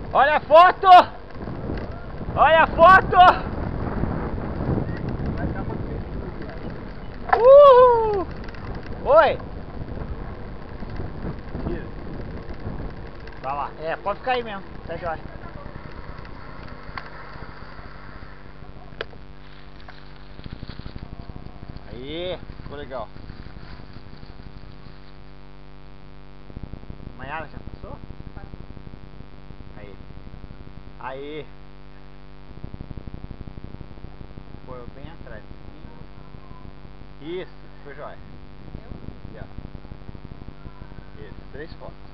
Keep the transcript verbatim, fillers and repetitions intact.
Olha a foto! Olha a foto! Uhul! Oi! Vai lá. É, pode ficar aí mesmo. Tá jóia. Aí, ficou legal. Maiara já passou? Aí. Aí. Foi bem atrás. Isso, foi jóia. Isso, três fotos.